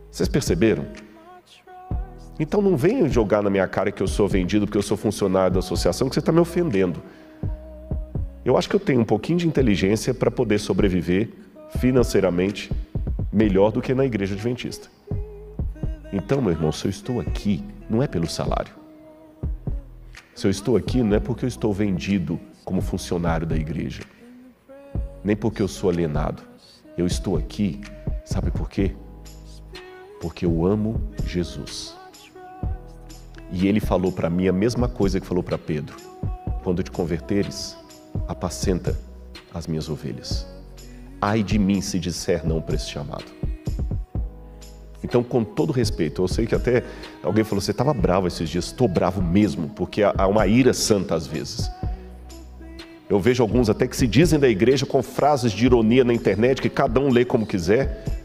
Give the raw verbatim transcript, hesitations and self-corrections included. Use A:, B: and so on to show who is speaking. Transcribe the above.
A: Vocês perceberam? Então não venham jogar na minha cara que eu sou vendido porque eu sou funcionário da associação, que você está me ofendendo. Eu acho que eu tenho um pouquinho de inteligência para poder sobreviver financeiramente melhor do que na igreja adventista. Então, meu irmão, se eu estou aqui, não é pelo salário. Se eu estou aqui, não é porque eu estou vendido como funcionário da igreja, nem porque eu sou alienado. Eu estou aqui, sabe por quê? Porque eu amo Jesus. E ele falou para mim a mesma coisa que falou para Pedro: quando te converteres, apacenta as minhas ovelhas. Ai de mim se disser não para esse chamado. Então, com todo respeito, eu sei que até alguém falou, você estava bravo esses dias. Estou bravo mesmo, porque há uma ira santa às vezes. Eu vejo alguns até que se dizem da igreja com frases de ironia na internet, que cada um lê como quiser.